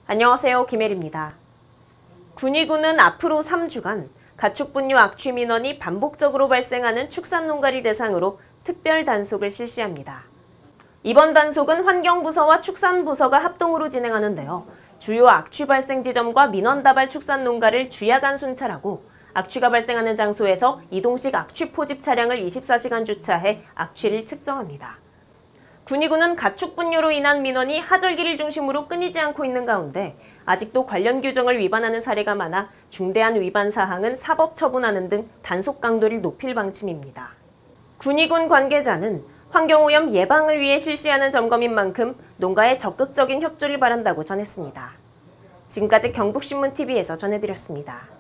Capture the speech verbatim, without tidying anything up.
안녕하세요. 김혜리입니다. 군위군은 앞으로 삼 주간 가축분뇨 악취 민원이 반복적으로 발생하는 축산농가를 대상으로 특별 단속을 실시합니다. 이번 단속은 환경부서와 축산부서가 합동으로 진행하는데요. 주요 악취 발생 지점과 민원 다발 축산농가를 주야간 순찰하고 악취가 발생하는 장소에서 이동식 악취 포집 차량을 이십사 시간 주차해 악취를 측정합니다. 군위군은 가축분뇨로 인한 민원이 하절기를 중심으로 끊이지 않고 있는 가운데 아직도 관련 규정을 위반하는 사례가 많아 중대한 위반 사항은 사법 처분하는 등 단속 강도를 높일 방침입니다. 군위군 관계자는 환경오염 예방을 위해 실시하는 점검인 만큼 농가의 적극적인 협조를 바란다고 전했습니다. 지금까지 경북신문티비에서 전해드렸습니다.